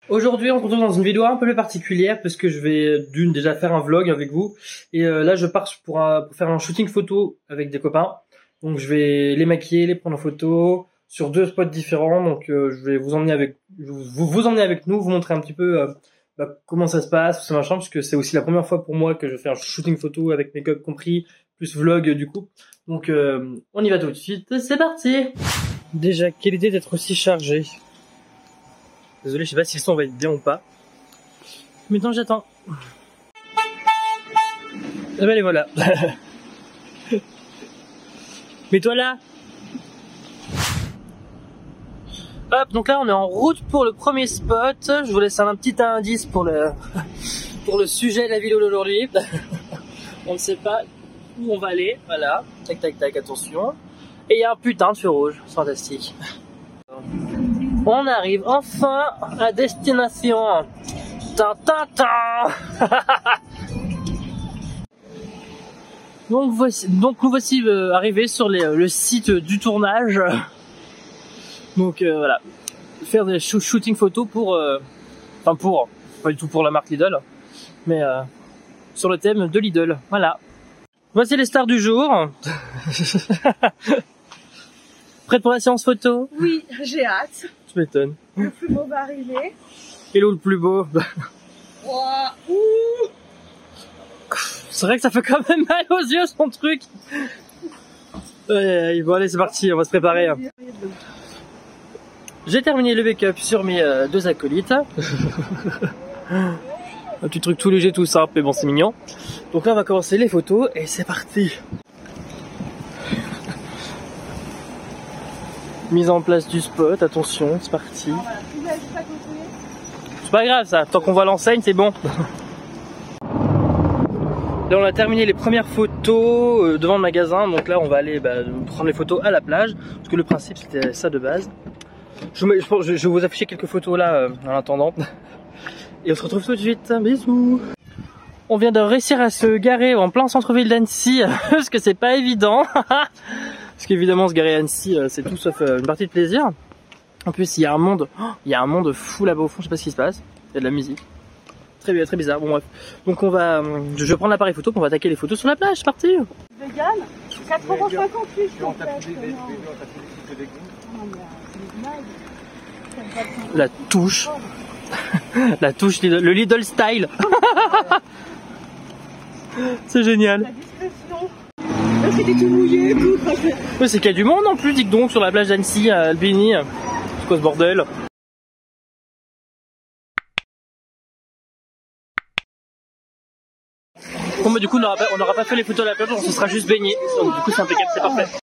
Aujourd'hui, on se retrouve dans une vidéo un peu plus particulière parce que je vais déjà faire un vlog avec vous. Et là, je pars pour faire un shooting photo avec des copains. Donc, je vais les maquiller, les prendre en photo sur 2 spots différents. Donc, je vais vous emmener avec nous, vous montrer un petit peu comment ça se passe, tout ça machin, parce que c'est aussi la première fois pour moi que je fais un shooting photo avec make-up compris, plus vlog du coup. Donc, on y va tout de suite. C'est parti. Déjà, quelle idée d'être aussi chargé. Désolé, je sais pas si le son va être bien ou pas. Mais non, j'attends. Et ben les voilà. Mets-toi là. Hop, donc là on est en route pour le premier spot. Je vous laisse un petit indice pour le sujet de la vidéo d'aujourd'hui. On ne sait pas où on va aller. Voilà. Tac tac tac, attention. Et il y a un putain de feu rouge. C'est fantastique. On arrive enfin à destination. Donc nous voici arrivés sur le site du tournage. Donc voilà, faire des shooting photos pour, pas du tout pour la marque Lidl, mais sur le thème de Lidl. Voilà. Voici les stars du jour. Prête pour la séance photo? Oui, j'ai hâte. Tu m'étonnes. Le plus beau va arriver. Hello le plus beau. Ouh. C'est vrai que ça fait quand même mal aux yeux son truc. Ouais, bon allez c'est parti, on va se préparer. J'ai terminé le make-up sur mes 2 acolytes. Un petit truc tout léger, tout simple, mais bon c'est mignon. Donc là on va commencer les photos et c'est parti. Mise en place du spot, attention, c'est parti. C'est pas grave ça, tant qu'on voit l'enseigne c'est bon. Là on a terminé les premières photos devant le magasin, donc là on va aller prendre les photos à la plage, parce que le principe c'était ça de base. Je vais vous afficher quelques photos là en attendant. Et on se retrouve tout de suite, bisous. On vient de réussir à se garer en plein centre-ville d'Annecy, parce que c'est pas évident. Parce qu'évidemment se garer à Annecy c'est tout sauf une partie de plaisir. En plus il y a un monde fou là-bas au fond, je sais pas ce qui se passe, il y a de la musique. Très bizarre, bon bref. Donc je vais prendre l'appareil photo, puis on va attaquer les photos sur la plage, c'est parti. Vegan, 4,58 €. La touche. La touche, le Lidl style. C'est génial. La discrétion. Là c'était tout mouillé, tout. Ouais, c'est qu'il y a du monde en plus, dis donc, sur la plage d'Annecy à Albini. C'est quoi ce bordel? Bon bah du coup on n'aura pas fait les photos à la plage, on se sera juste baigné. Donc du coup c'est impeccable, c'est parfait.